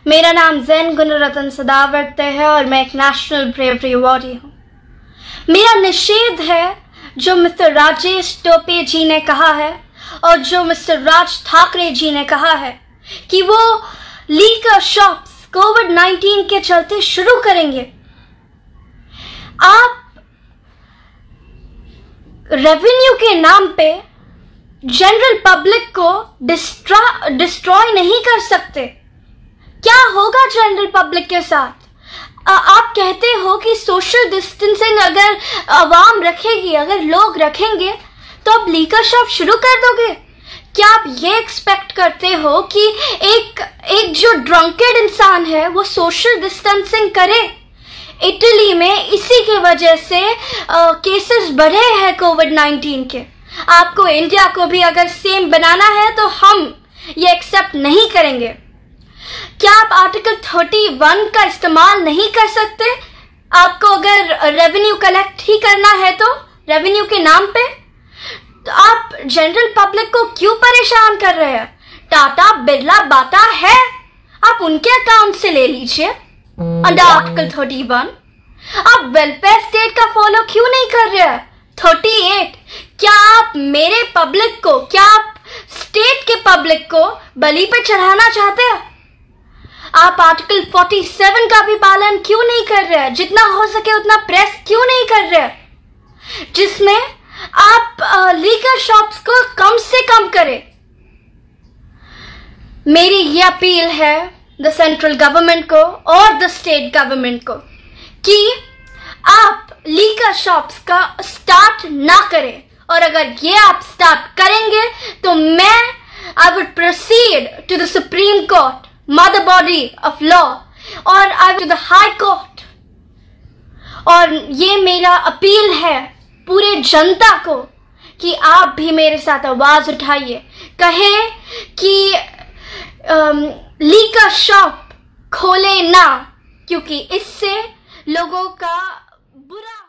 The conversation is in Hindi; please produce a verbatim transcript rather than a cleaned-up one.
मेरा नाम जैन गुणरत्न सदावर्त है और मैं एक नेशनल ब्रेवरी अवार्डी हूँ। मेरा निषेध है जो मिस्टर राजेश टोपे जी ने कहा है और जो मिस्टर राज ठाकरे जी ने कहा है कि वो लीकर शॉप्स कोविड नाइन्टीन के चलते शुरू करेंगे। आप रेवेन्यू के नाम पे जनरल पब्लिक को डिस्ट्रा डिस्ट्रॉय नहीं कर सकते। क्या होगा जनरल पब्लिक के साथ? आ, आप कहते हो कि सोशल डिस्टेंसिंग अगर आवाम रखेगी, अगर लोग रखेंगे तो आप लीकर शॉप शुरू कर दोगे? क्या आप ये एक्सपेक्ट करते हो कि एक एक जो ड्रंकेड इंसान है वो सोशल डिस्टेंसिंग करे? इटली में इसी की वजह से केसेस बढ़े हैं कोविड नाइन्टीन के। आपको इंडिया को भी अगर सेम बनाना है तो हम ये एक्सेप्ट नहीं करेंगे। क्या आप आर्टिकल इकतीस का इस्तेमाल नहीं कर सकते? आपको अगर रेवेन्यू कलेक्ट ही करना है तो रेवेन्यू के नाम पे, तो आप जनरल पब्लिक को क्यों परेशान कर रहे हैं? टाटा बिरला बाटा है, आप उनके अकाउंट से ले लीजिए अंडर आर्टिकल इकतीस। आप वेलफेयर स्टेट का फॉलो क्यों नहीं कर रहे हैं? अड़तीस, क्या आप मेरे पब्लिक को, क्या आप स्टेट के पब्लिक को बलि पे चढ़ाना चाहते हैं? आप आर्टिकल सैंतालीस का भी पालन क्यों नहीं कर रहे हैं? जितना हो सके उतना प्रेस क्यों नहीं कर रहे हैं, जिसमें आप लीकर शॉप्स को कम से कम करें? मेरी ये अपील है द सेंट्रल गवर्नमेंट को और द स्टेट गवर्नमेंट को कि आप लीकर शॉप्स का स्टार्ट ना करें, और अगर ये आप स्टार्ट करेंगे तो मैं I would proceed to the supreme court, mother body of law, और I to the high court. और ये मेरा अपील है पूरे जनता को कि आप भी मेरे साथ आवाज उठाइए, कहे कि लीकर शॉप खोले ना, क्योंकि इससे लोगों का बुरा